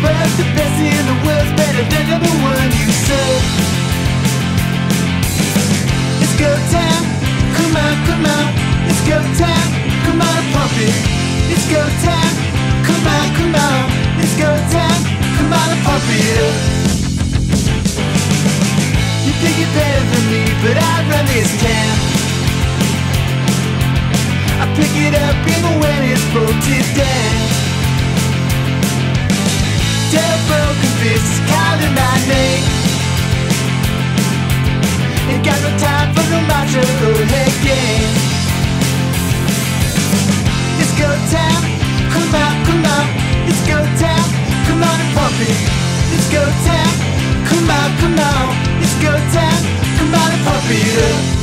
But the best in the world's better than number one, you said. It's go time, come on, come on. It's go time, come on, pump it. It's go time, come on, come on. It's go time, come on, pump it up. You think you're better than me, but I run this town. I pick it up even when it's bolted down. Tell broken fists calling my name. Ain't got no time for no macho head game. It's go time, come on, come on. It's go time, come on and pump it. It's go time, come on, come on. It's go time, come on and pump it up.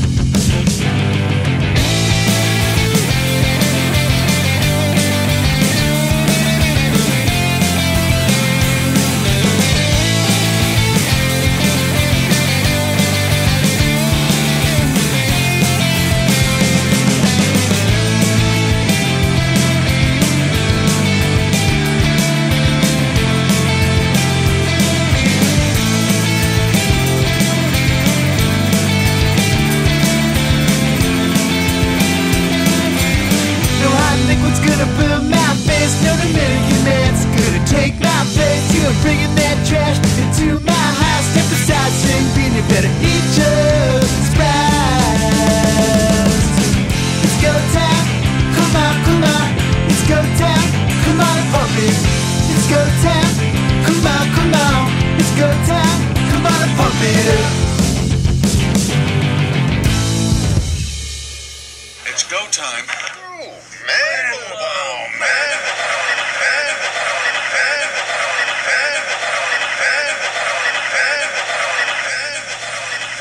Bringing that trash into my house. Step aside, sing, bean, you better eat your surprise. It's go time, come on, come on. It's go time, come on and pump it. It's go time, come on, come on. It's go time, come on and pump it up. It's go time.